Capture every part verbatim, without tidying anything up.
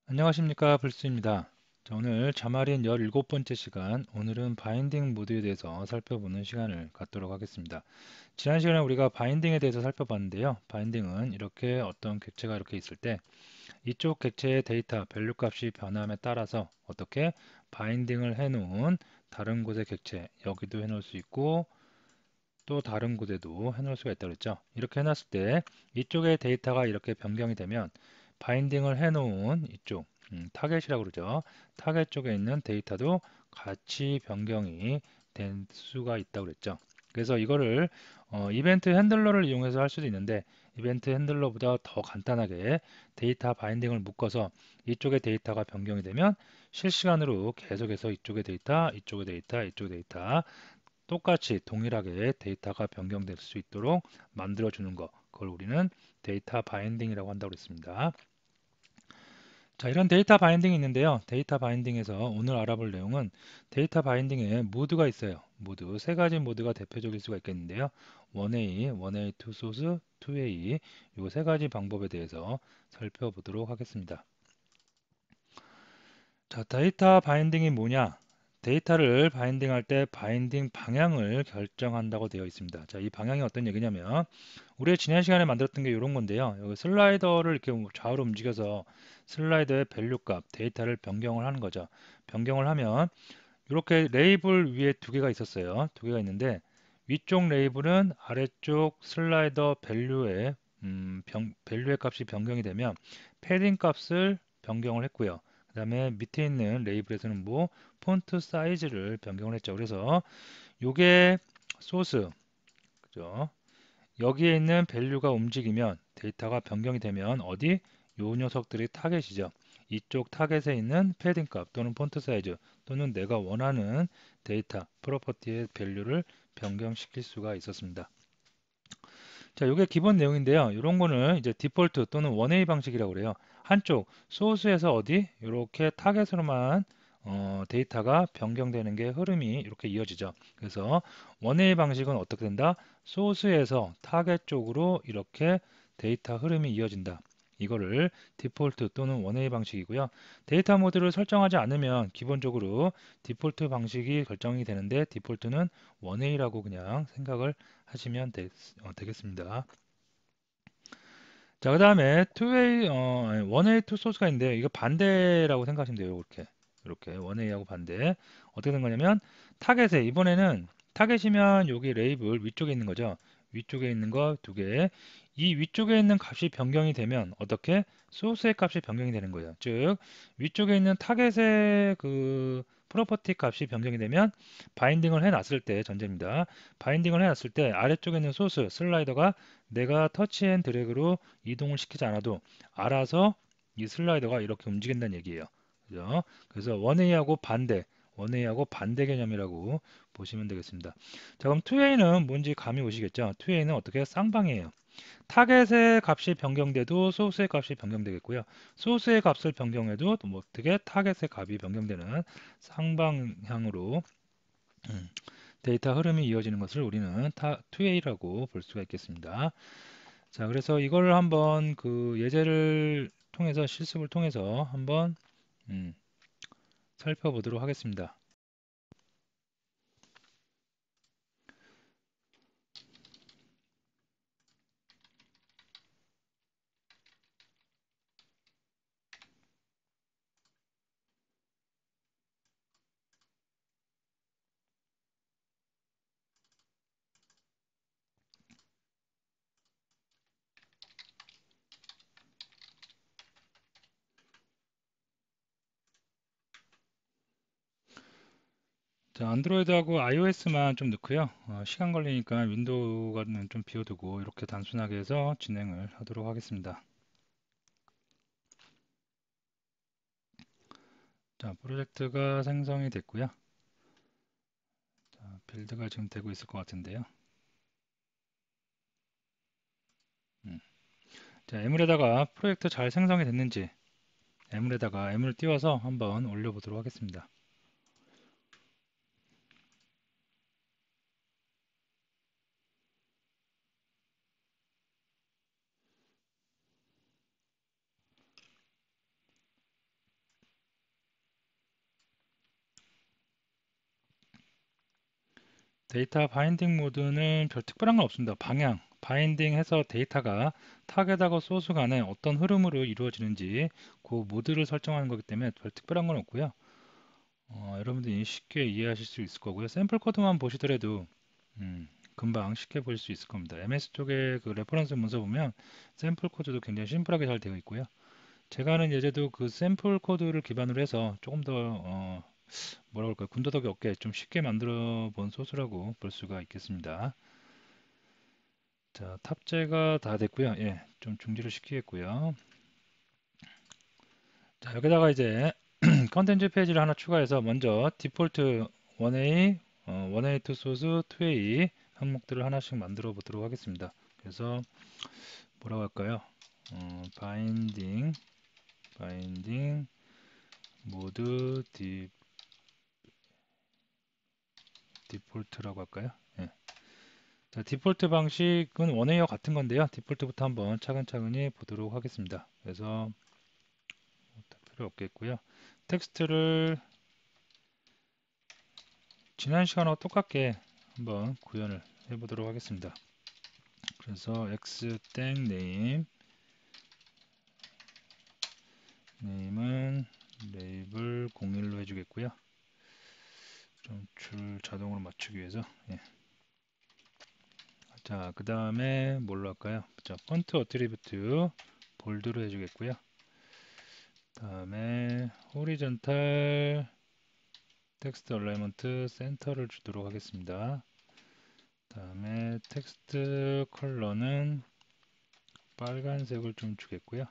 안녕하십니까 불스입니다. 자, 오늘 자말인 열일곱 번째 시간, 오늘은 바인딩 모드에 대해서 살펴보는 시간을 갖도록 하겠습니다. 지난 시간에 우리가 바인딩에 대해서 살펴봤는데요. 바인딩은 이렇게 어떤 객체가 이렇게 있을 때 이쪽 객체의 데이터 밸류 값이 변함에 따라서 어떻게 바인딩을 해놓은 다른 곳의 객체, 여기도 해놓을 수 있고 또 다른 곳에도 해놓을 수가 있다고 그랬죠. 이렇게 해놨을 때 이쪽의 데이터가 이렇게 변경이 되면 바인딩을 해놓은 이쪽 음, 타겟이라고 그러죠. 타겟 쪽에 있는 데이터도 같이 변경이 될 수가 있다고 그랬죠. 그래서 이거를 어, 이벤트 핸들러를 이용해서 할 수도 있는데 이벤트 핸들러보다 더 간단하게 데이터 바인딩을 묶어서 이쪽의 데이터가 변경이 되면 실시간으로 계속해서 이쪽의 데이터, 이쪽의 데이터, 이쪽의 데이터 똑같이 동일하게 데이터가 변경될 수 있도록 만들어주는 거, 그걸 우리는 데이터 바인딩이라고 한다고 했습니다. 자, 이런 데이터 바인딩이 있는데요. 데이터 바인딩에서 오늘 알아볼 내용은 데이터 바인딩에 모드가 있어요. 모드, 세 가지 모드가 대표적일 수가 있겠는데요. 원 에이, 원 에이 투 소스, 투 에이 이 세 가지 방법에 대해서 살펴보도록 하겠습니다. 자, 데이터 바인딩이 뭐냐? 데이터를 바인딩할 때 바인딩 방향을 결정한다고 되어 있습니다. 자, 이 방향이 어떤 얘기냐면 우리 지난 시간에 만들었던 게 이런 건데요. 여기 슬라이더를 이렇게 좌우로 움직여서 슬라이더의 밸류 값, 데이터를 변경을 하는 거죠. 변경을 하면 이렇게 레이블 위에 두 개가 있었어요. 두 개가 있는데 위쪽 레이블은 아래쪽 슬라이더 밸류의 음, 변, 밸류의 값이 변경이 되면 패딩 값을 변경을 했고요. 그 다음에 밑에 있는 레이블에서는 뭐 폰트 사이즈를 변경을 했죠. 그래서 요게 소스, 그죠? 여기에 있는 밸류가 움직이면 데이터가 변경이 되면 어디? 요 녀석들이 타겟이죠. 이쪽 타겟에 있는 패딩 값 또는 폰트 사이즈 또는 내가 원하는 데이터 프로퍼티의 밸류를 변경시킬 수가 있었습니다. 자, 이게 기본 내용인데요. 이런 거는 이제 디폴트 또는 원 에이 방식이라고 그래요. 한쪽 소스에서 어디 이렇게 타겟으로만 어, 데이터가 변경되는 게 흐름이 이렇게 이어지죠. 그래서 원 에이 방식은 어떻게 된다? 소스에서 타겟 쪽으로 이렇게 데이터 흐름이 이어진다. 이거를 디폴트 또는 원 에이 방식이고요. 데이터 모드를 설정하지 않으면 기본적으로 디폴트 방식이 결정이 되는데 디폴트는 원 에이라고 그냥 생각을 하시면 되, 어, 되겠습니다. 자, 그 다음에 투 에이, 어, 아니, 원 에이 투 소스가 있는데요. 이거 반대라고 생각하시면 돼요. 이렇게. 이렇게 원 에이하고 반대. 어떻게 된 거냐면 타겟에 이번에는 타겟이면 여기 레이블 위쪽에 있는 거죠. 위쪽에 있는 거 두 개. 이 위쪽에 있는 값이 변경이 되면 어떻게? 소스의 값이 변경이 되는 거예요. 즉, 위쪽에 있는 타겟의 그 프로퍼티 값이 변경이 되면 바인딩을 해놨을 때 전제입니다. 바인딩을 해놨을 때 아래쪽에 있는 소스 슬라이더가 내가 터치 앤 드래그로 이동을 시키지 않아도 알아서 이 슬라이더가 이렇게 움직인다는 얘기예요. 그죠? 그래서 원 에이하고 반대, 원 에이하고 반대 개념이라고 보시면 되겠습니다. 자, 그럼 투 에이는 뭔지 감이 오시겠죠? 투 에이는 어떻게 쌍방이에요. 타겟의 값이 변경돼도 소스의 값이 변경되겠고요. 소스의 값을 변경해도 뭐 어떻게 타겟의 값이 변경되는 쌍방향으로 음, 데이터 흐름이 이어지는 것을 우리는 투 에이라고 볼 수가 있겠습니다. 자, 그래서 이걸 한번 그 예제를 통해서 실습을 통해서 한번 음, 살펴보도록 하겠습니다. 자, 안드로이드하고 아이오에스만 좀 넣고요. 어, 시간 걸리니까 윈도우는 좀 비워두고 이렇게 단순하게 해서 진행을 하도록 하겠습니다. 자, 프로젝트가 생성이 됐고요. 자, 빌드가 지금 되고 있을 것 같은데요. 음. 자, 에물에다가 프로젝트 잘 생성이 됐는지 에물에다가 에물 띄워서 한번 올려보도록 하겠습니다. 데이터 바인딩 모드는 별 특별한 건 없습니다. 방향, 바인딩해서 데이터가 타겟하고 소스 간에 어떤 흐름으로 이루어지는지 그 모드를 설정하는 거기 때문에 별 특별한 건 없고요. 어, 여러분들이 쉽게 이해하실 수 있을 거고요. 샘플 코드만 보시더라도 음, 금방 쉽게 보실 수 있을 겁니다. 엠에스 쪽에 그 레퍼런스 문서 보면 샘플 코드도 굉장히 심플하게 잘 되어 있고요. 제가 하는 예제도 그 샘플 코드를 기반으로 해서 조금 더 어, 뭐라 그럴까요? 군더더기 없게 좀 쉽게 만들어 본 소스라고 볼 수가 있겠습니다. 자, 탑재가 다 됐고요. 예, 좀 중지를 시키겠고요. 자, 여기다가 이제 컨텐츠 페이지를 하나 추가해서 먼저 디폴트 원 에이, 어, 원 에이 투 소스, 투 에이 항목들을 하나씩 만들어 보도록 하겠습니다. 그래서 뭐라고 할까요? 어, 바인딩, 바인딩, 모드 디, 디폴트라고 할까요? 예. 자, 디폴트 방식은 원 에이와 같은 건데요. 디폴트부터 한번 차근차근히 보도록 하겠습니다. 그래서 필요 없겠고요. 텍스트를 지난 시간과 똑같게 한번 구현을 해보도록 하겠습니다. 그래서 x 땡 네임 네임은 레이블 공일로 해주겠고요. 좀 줄 자동으로 맞추기 위해서 예. 자, 그 다음에 뭘로 할까요? 자, 폰트 어트리뷰트 볼드로 해주겠고요. 다음에 호리전탈 텍스트 얼라이먼트 센터를 주도록 하겠습니다. 다음에 텍스트 컬러는 빨간색을 좀 주겠고요.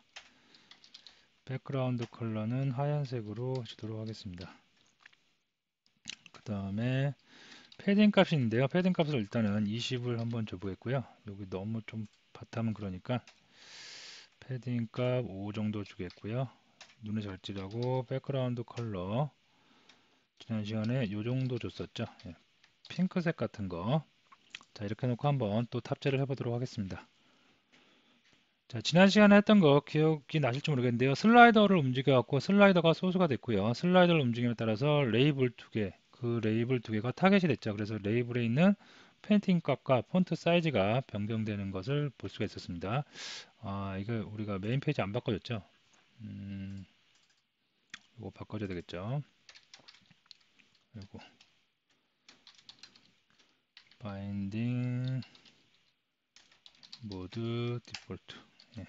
백그라운드 컬러는 하얀색으로 주도록 하겠습니다. 그 다음에 패딩 값이 있는데요. 패딩 값을 일단은 이십을 한번 줘보겠고요. 여기 너무 좀 바탕은 그러니까 패딩 값 오 정도 주겠고요. 눈에 잘 찌라고 백그라운드 컬러 지난 시간에 요 정도 줬었죠. 예, 핑크색 같은 거. 자, 이렇게 놓고 한번 또 탑재를 해보도록 하겠습니다. 자, 지난 시간에 했던 거 기억이 나실지 모르겠는데요. 슬라이더를 움직여갖고 슬라이더가 소스가 됐고요. 슬라이더를 움직임에 따라서 레이블 두 개, 그 레이블 두 개가 타겟이 됐죠. 그래서 레이블에 있는 페인팅 값과 폰트 사이즈가 변경되는 것을 볼 수가 있었습니다. 아, 이거 우리가 메인 페이지 안 바꿔줬죠. 음, 이거 바꿔줘야 되겠죠. 그리고 바인딩 모드 디폴트. 예.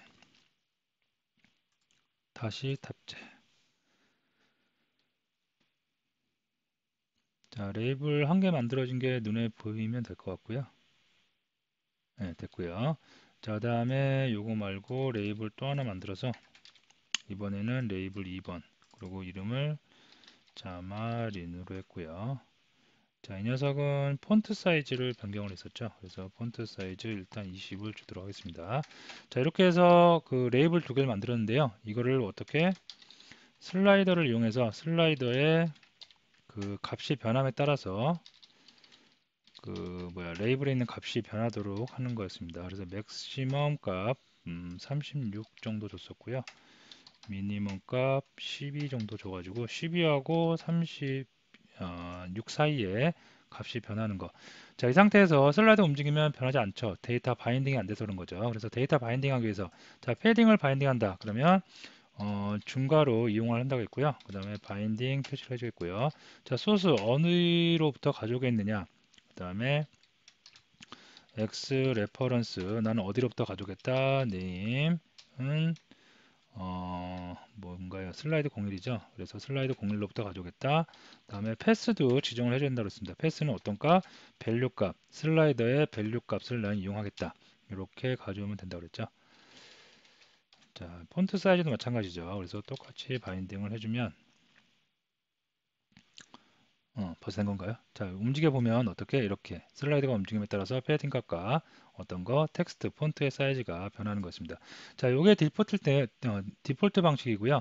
다시 탑재. 자, 레이블 한 개 만들어진 게 눈에 보이면 될 것 같고요. 네, 됐고요. 자, 다음에 요거 말고 레이블 또 하나 만들어서 이번에는 레이블 이 번 그리고 이름을 자마린으로 했고요. 자, 이 녀석은 폰트 사이즈를 변경을 했었죠. 그래서 폰트 사이즈 일단 이십을 주도록 하겠습니다. 자, 이렇게 해서 그 레이블 두 개를 만들었는데요. 이거를 어떻게 슬라이더를 이용해서 슬라이더의 그 값이 변함에 따라서 그 뭐야 레이블에 있는 값이 변하도록 하는 거였습니다. 그래서 맥시멈 값 음, 삼십육 정도 줬었고요. 미니멈 값 십이 정도 줘가지고 십이하고 삼십육 사이에 값이 변하는 거. 자, 이 상태에서 슬라이드 움직이면 변하지 않죠. 데이터 바인딩이 안 돼서 그런 거죠. 그래서 데이터 바인딩 하기 위해서 자, 패딩을 바인딩 한다. 그러면 어, 중괄호 이용을 한다고 했고요. 그 다음에 바인딩 표시를 해주겠고요. 자, 소스 어디로부터 가져오겠느냐. 그 다음에 x 레퍼런스 나는 어디로부터 가져오겠다. name은 어, 뭔가요? 슬라이드 공일이죠. 그래서 슬라이드 공일로부터 가져오겠다. 다음에 패스도 지정을 해줘야 된다고 했습니다. 패스는 어떤 값? 밸류 값. 슬라이더의 밸류 값을 나는 이용하겠다. 이렇게 가져오면 된다고 그랬죠. 자, 폰트 사이즈도 마찬가지죠. 그래서 똑같이 바인딩을 해주면 어, 벌써 된 건가요? 자, 움직여 보면 어떻게 이렇게 슬라이드가 움직임에 따라서 패딩 값과 어떤 거 텍스트 폰트의 사이즈가 변하는 것입니다. 자, 요게 디폴트 때 어, 디폴트 방식이고요.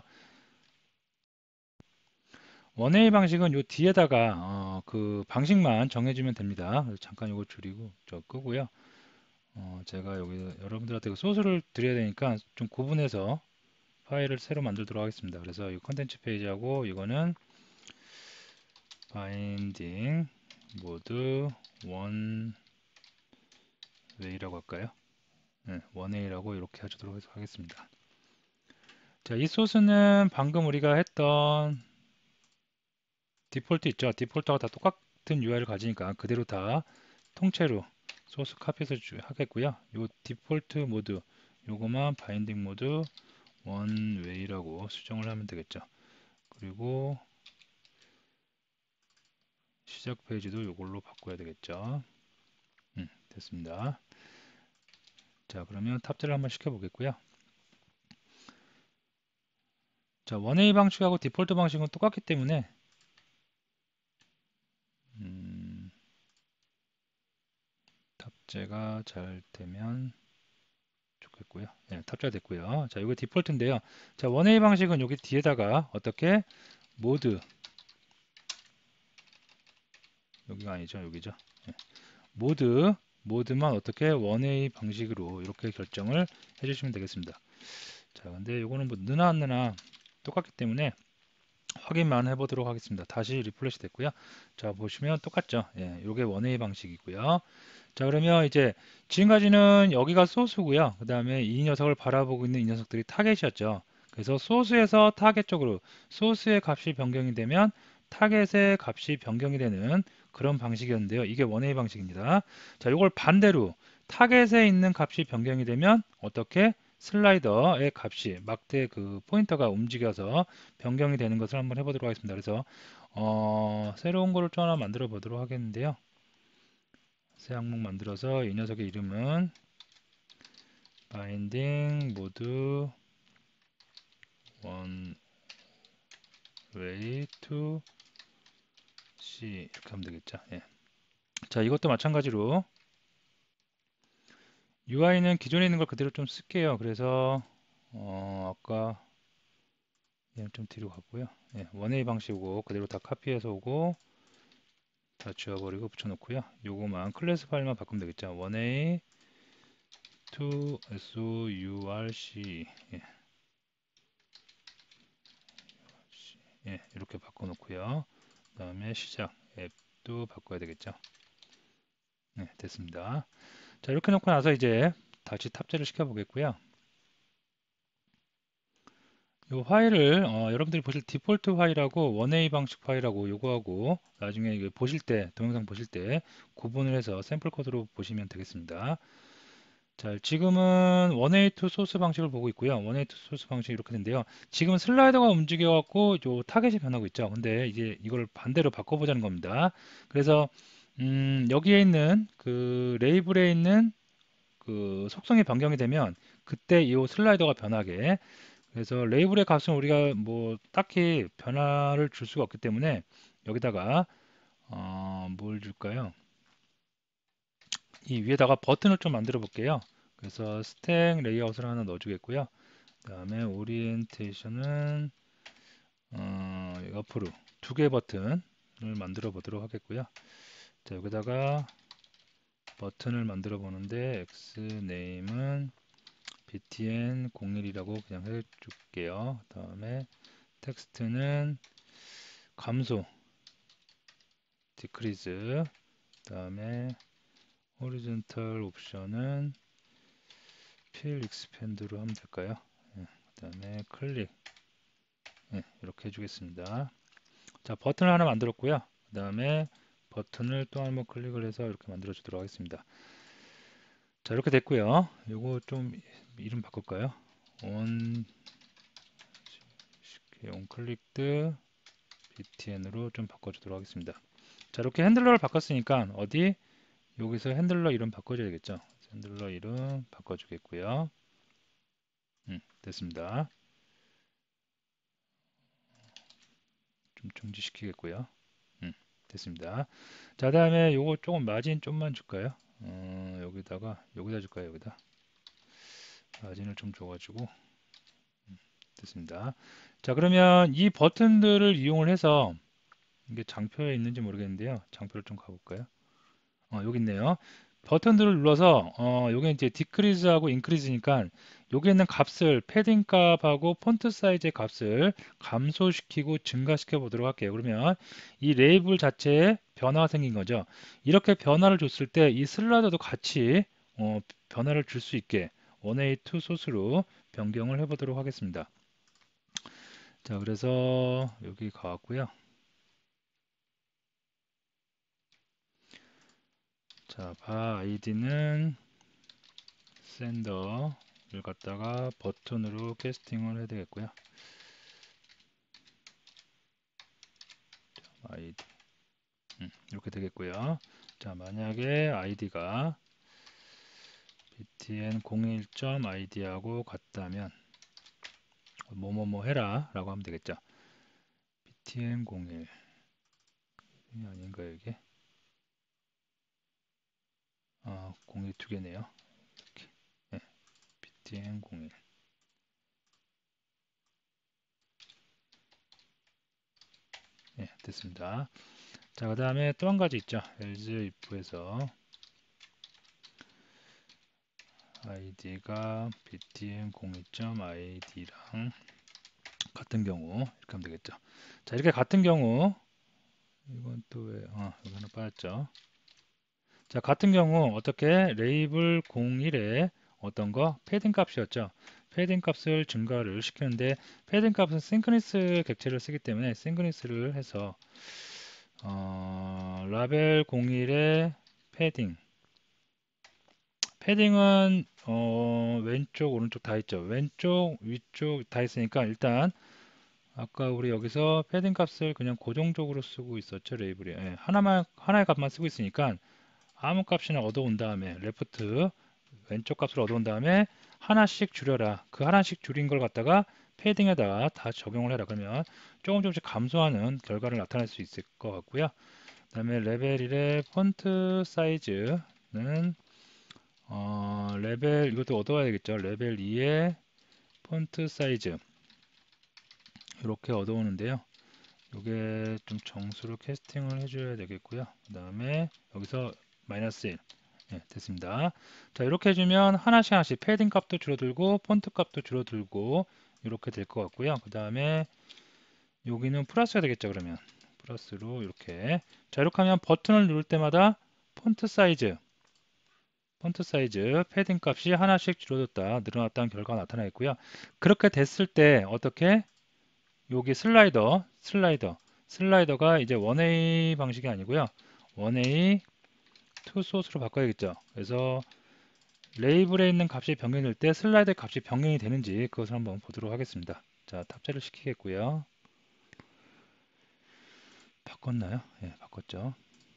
원 에이 방식은 요 뒤에다가 어, 그 방식만 정해주면 됩니다. 그래서 잠깐 이거 줄이고 저 끄고요. 어, 제가 여기 여러분들한테 그 소스를 드려야 되니까 좀 구분해서 파일을 새로 만들도록 하겠습니다. 그래서 이 컨텐츠 페이지하고 이거는 바인딩 모드 원웨이라고 할까요? 네, 원웨이라고 이렇게 해주도록 하겠습니다. 자, 이 소스는 방금 우리가 했던 디폴트 있죠? 디폴트하고 다 똑같은 유아이를 가지니까 그대로 다 통째로 소스 카피해서 하겠고요. 요 디폴트 모드 요거만 바인딩 모드 원웨이라고 수정을 하면 되겠죠. 그리고 시작 페이지도 요걸로 바꿔야 되겠죠. 음, 됐습니다. 자, 그러면 탑재를 한번 시켜 보겠고요. 자, 원웨이 방식하고 디폴트 방식은 똑같기 때문에 음, 탑재가 잘 되면 좋겠고요. 네, 탑재가 됐고요. 자, 이거 디폴트인데요. 자, 원웨이 방식은 여기 뒤에다가 어떻게 모드 여기가 아니죠, 여기죠. 네. 모드 모드만 어떻게 원웨이 방식으로 이렇게 결정을 해주시면 되겠습니다. 자, 근데 이거는 뭐 느나 안 느나 똑같기 때문에 확인만 해보도록 하겠습니다. 다시 리플레시 됐고요. 자, 보시면 똑같죠. 예, 이게 원웨이 방식이고요. 자, 그러면 이제 지금까지는 여기가 소스고요. 그 다음에 이 녀석을 바라보고 있는 이 녀석들이 타겟이었죠. 그래서 소스에서 타겟 쪽으로 소스의 값이 변경이 되면 타겟의 값이 변경이 되는 그런 방식이었는데요. 이게 원웨이 방식입니다. 자, 이걸 반대로 타겟에 있는 값이 변경이 되면 어떻게 슬라이더의 값이 막대 그 포인터가 움직여서 변경이 되는 것을 한번 해보도록 하겠습니다. 그래서 어, 새로운 거를 또 하나 만들어 보도록 하겠는데요. 새 항목 만들어서 이 녀석의 이름은 binding mode one way to C 이렇게 하면 되겠죠. 예. 자, 이것도 마찬가지로 유아이는 기존에 있는 걸 그대로 좀 쓸게요. 그래서 어, 아까 얘는 좀 뒤로 갔고요. 예, 원웨이 방식이고 그대로 다 카피해서 오고 다 지워버리고 붙여놓고요. 요거만 클래스 파일만 바꾸면 되겠죠. 원웨이 to sourc 예, 예, 이렇게 바꿔놓고요. 그 다음에 시작 앱도 바꿔야 되겠죠. 네, 됐습니다. 자, 이렇게 놓고 나서 이제 다시 탑재를 시켜 보겠고요. 이 파일을 어, 여러분들이 보실 디폴트 파일하고 원웨이 방식 파일하고 요거하고 나중에 이거 보실 때 동영상 보실 때 구분을 해서 샘플 코드로 보시면 되겠습니다. 자, 지금은 원웨이 투 소스 방식을 보고 있고요. 원웨이 투 소스 방식이 이렇게 된대요. 지금 슬라이더가 움직여 갖고 요 타겟이 변하고 있죠. 근데 이제 이걸 반대로 바꿔보자는 겁니다. 그래서 음, 여기에 있는 그 레이블에 있는 그 속성이 변경이 되면 그때 이 슬라이더가 변하게 그래서 레이블의 값은 우리가 뭐 딱히 변화를 줄 수가 없기 때문에 여기다가 어, 뭘 줄까요? 이 위에다가 버튼을 좀 만들어 볼게요. 그래서 스택 레이아웃을 하나 넣어 주겠고요. 그 다음에 오리엔테이션은 어, 옆으로 두 개 버튼을 만들어 보도록 하겠고요. 자, 여기다가 버튼을 만들어 보는데 x 네임은 btn 공일이라고 그냥 해줄게요. 그 다음에 텍스트는 감소 디크리즈 그 다음에 호리존탈 옵션은 필 익스펜드로 하면 될까요? 예, 그 다음에 클릭 예, 이렇게 해주겠습니다. 자, 버튼을 하나 만들었고요. 그 다음에 버튼을 또 한 번 클릭을 해서 이렇게 만들어 주도록 하겠습니다. 자, 이렇게 됐고요. 요거 좀 이름 바꿀까요? 온 온 클릭드 btn으로 좀 바꿔주도록 하겠습니다. 자, 이렇게 핸들러를 바꿨으니까 어디 여기서 핸들러 이름 바꿔줘야겠죠. 핸들러 이름 바꿔주겠고요. 음, 됐습니다. 좀 중지시키겠고요. 음, 됐습니다. 자, 다음에 요거 조금 마진 좀만 줄까요? 어, 여기다가 여기다 줄까요? 여기다 마진을 좀 줘가지고 음, 됐습니다. 자, 그러면 이 버튼들을 이용을 해서 이게 장표에 있는지 모르겠는데요. 장표를 좀 가볼까요? 어, 여기 있네요. 버튼들을 눌러서 어, 요게 이제 디크리즈하고 인크리즈니까 여기 있는 값을 패딩 값하고 폰트 사이즈의 값을 감소시키고 증가시켜 보도록 할게요. 그러면 이 레이블 자체에 변화가 생긴 거죠. 이렇게 변화를 줬을 때 이 슬라이더도 같이 어, 변화를 줄 수 있게 원웨이 투 소스로 변경을 해 보도록 하겠습니다. 자, 그래서 여기 가왔고요. 자, 바 아이디는 샌더를 갖다가 버튼으로 캐스팅을 해야 되겠고요. 아이디 음, 이렇게 되겠고요. 자, 만약에 아이디가 비티엔 공일 점 아이디하고 같다면 뭐뭐뭐 해라 라고 하면 되겠죠. 비티엔 공일 이 아닌가요 이게? 아, 공일 두 개네요. 이렇게 네, 비티엔 공일 네, 됐습니다. 자, 그 다음에 또 한 가지 있죠. else if에서 아이디가 비티엔 공일 점 아이디랑 같은 경우 이렇게 하면 되겠죠. 자, 이렇게 같은 경우 이건 또 왜, 어, 여기 하나 빠졌죠. 자, 같은 경우 어떻게 레이블 공일에 어떤 거 패딩 값이었죠. 패딩 값을 증가를 시키는데 패딩 값은 싱크니스 객체를 쓰기 때문에 싱크니스를 해서 어, 라벨 공일에 패딩 패딩은 어, 왼쪽 오른쪽 다 있죠. 왼쪽 위쪽 다 있으니까 일단 아까 우리 여기서 패딩 값을 그냥 고정적으로 쓰고 있었죠. 레이블이 예, 하나만 하나의 값만 쓰고 있으니까 아무 값이나 얻어온 다음에 레프트 왼쪽 값을 얻어온 다음에 하나씩 줄여라. 그 하나씩 줄인 걸 갖다가 패딩에다가 다 적용을 해라. 그러면 조금 조금씩 감소하는 결과를 나타낼 수 있을 것 같고요. 그 다음에 레벨 일의 폰트 사이즈는 어, 레벨 이것도 얻어와야 겠죠. 레벨 이의 폰트 사이즈 이렇게 얻어오는데요. 이게 좀 정수로 캐스팅을 해줘야 되겠고요. 그 다음에 여기서 마이너스 일 네, 됐습니다. 자, 이렇게 해주면 하나씩 하나씩 패딩 값도 줄어들고 폰트 값도 줄어들고 이렇게 될 것 같고요. 그 다음에 여기는 플러스가 되겠죠. 그러면 플러스로 이렇게 자, 이렇게 하면 버튼을 누를 때마다 폰트 사이즈 폰트 사이즈 패딩 값이 하나씩 줄어들었다 늘어났다는 결과가 나타나겠고요. 그렇게 됐을 때 어떻게 여기 슬라이더 슬라이더 슬라이더가 이제 원웨이 방식이 아니고요. 원웨이 투 소스로 바꿔야겠죠. 그래서 레이블에 있는 값이 변경이 될 때 슬라이드 값이 변경이 되는지 그것을 한번 보도록 하겠습니다. 자, 탑재를 시키겠고요. 바꿨나요? 예, 바꿨죠.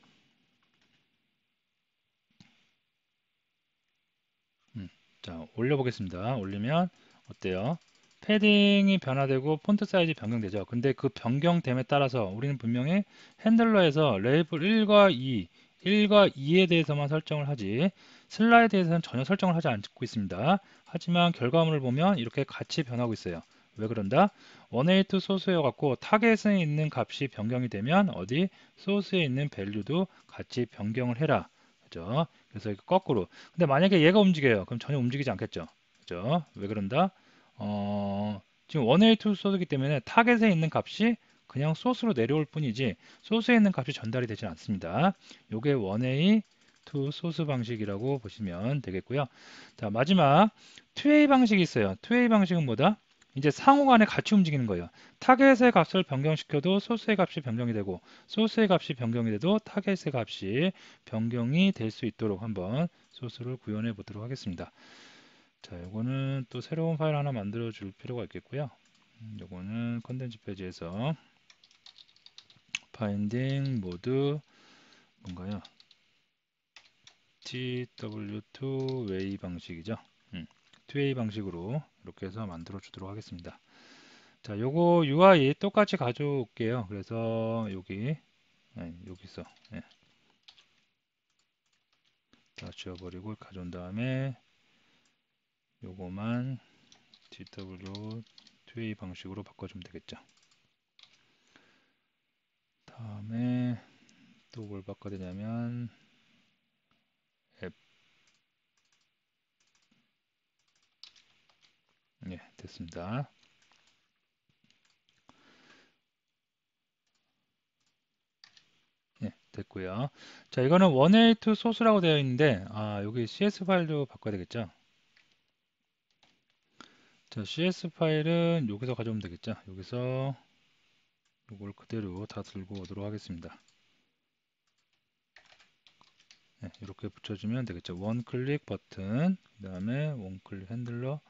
음, 자, 올려보겠습니다. 올리면 어때요? 패딩이 변화되고 폰트 사이즈 변경되죠. 근데 그 변경됨에 따라서 우리는 분명히 핸들러에서 레이블 일과 이, 일과 이에 대해서만 설정을 하지 슬라이드에 대해서는 전혀 설정을 하지 않고 있습니다. 하지만 결과물을 보면 이렇게 같이 변하고 있어요. 왜 그런다? 원에이트 소스여 갖고 타겟에 있는 값이 변경이 되면 어디 소스에 있는 밸류도 같이 변경을 해라. 그죠? 그래서 이거 거꾸로. 근데 만약에 얘가 움직여요. 그럼 전혀 움직이지 않겠죠. 그죠? 왜 그런다? 어, 지금 원웨이 투 소스이기 때문에 타겟에 있는 값이 그냥 소스로 내려올 뿐이지 소스에 있는 값이 전달이 되지 않습니다. 이게 원웨이 투 소스 방식이라고 보시면 되겠고요. 자, 마지막 투웨이 방식이 있어요. 투웨이 방식은 뭐다? 이제 상호간에 같이 움직이는 거예요. 타겟의 값을 변경시켜도 소스의 값이 변경이 되고 소스의 값이 변경이 돼도 타겟의 값이 변경이 될 수 있도록 한번 소스를 구현해 보도록 하겠습니다. 자, 요거는 또 새로운 파일 하나 만들어 줄 필요가 있겠고요. 음, 요거는 컨텐츠 페이지에서 파인딩 모드 뭔가요? 티 더블유 투 웨이 방식이죠. 음, 투 웨이 방식으로 이렇게 해서 만들어 주도록 하겠습니다. 자, 요거 유아이 똑같이 가져올게요. 그래서 여기 네, 여기서 네, 다 지워버리고 가져온 다음에 요거만 티 더블유 투 웨이 방식으로 바꿔주면 되겠죠. 다음에 또 뭘 바꿔야 되냐면 예, 됐습니다. 예, 됐고요. 자, 이거는 원에이투 소스라고 되어 있는데, 아, 여기 씨에스 파일도 바꿔야 되겠죠? 자, 씨에스 파일은 여기서 가져오면 되겠죠? 여기서 이걸 그대로 다 들고 오도록 하겠습니다. 네, 이렇게 붙여주면 되겠죠. 원 클릭 버튼, 그 다음에 원 클릭 핸들러,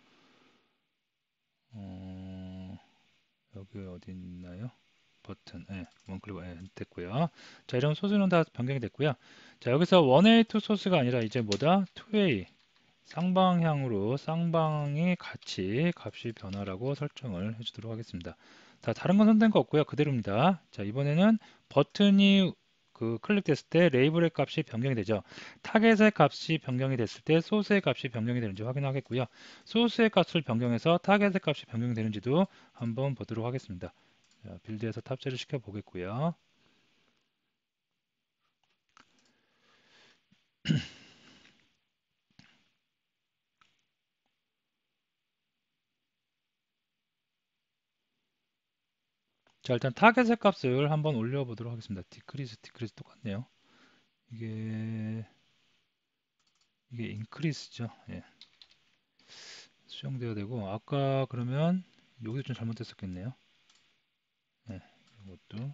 어, 여기 어디 있나요? 버튼, 예, 원 클릭, 예, 됐고요. 자, 이런 소스는 다 변경이 됐고요. 자, 여기서 원에이투 소스가 아니라 이제 뭐다? 투웨이, 쌍방향으로 쌍방이 같이 값이 변화라고 설정을 해주도록 하겠습니다. 자, 다른 건 선택된 거 없고요. 그대로입니다. 자, 이번에는 버튼이 그 클릭됐을 때 레이블의 값이 변경이 되죠. 타겟의 값이 변경이 됐을 때 소스의 값이 변경이 되는지 확인하겠고요. 소스의 값을 변경해서 타겟의 값이 변경이 되는지도 한번 보도록 하겠습니다. 자, 빌드에서 탑재를 시켜 보겠고요. 자, 일단 타겟의 값을 한번 올려보도록 하겠습니다. 디크리스, 디크리스 똑같네요. 이게 이게 인크리스죠. 예. 수정되어야 되고 아까 그러면 여기도 좀 잘못됐었겠네요. 예. 이것도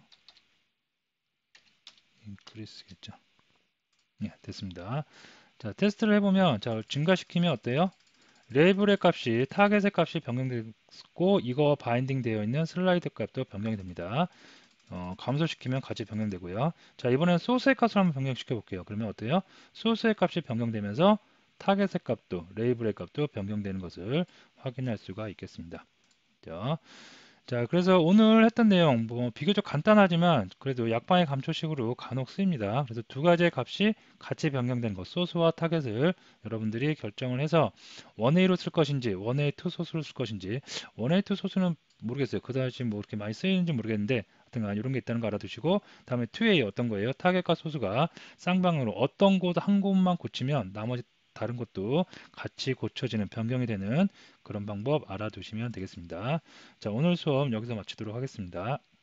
인크리스겠죠. 예, 됐습니다. 자, 테스트를 해보면 자, 증가시키면 어때요? 레이블의 값이 타겟의 값이 변경됐고 이거 바인딩 되어 있는 슬라이드 값도 변경이 됩니다. 어, 감소시키면 같이 변경되고요. 자, 이번엔 소스의 값을 한번 변경시켜 볼게요. 그러면 어때요? 소스의 값이 변경되면서 타겟의 값도 레이블의 값도 변경되는 것을 확인할 수가 있겠습니다. 자, 자, 그래서 오늘 했던 내용 뭐 비교적 간단하지만 그래도 약방의 감초식으로 간혹 쓰입니다. 그래서 두 가지의 값이 같이 변경된 것, 소스와 타겟을 여러분들이 결정을 해서 원에이로 쓸 것인지 원에이투 소스로 쓸 것인지 원에이투 소스는 모르겠어요. 그다지 뭐 이렇게 많이 쓰이는지 모르겠는데 하여튼 이런 게 있다는 거 알아두시고 다음에 투에이 어떤 거예요? 타겟과 소스가 쌍방으로 어떤 곳 한 곳만 고치면 나머지 다른 것도 같이 고쳐지는 변경이 되는 그런 방법 알아두시면 되겠습니다. 자, 오늘 수업 여기서 마치도록 하겠습니다.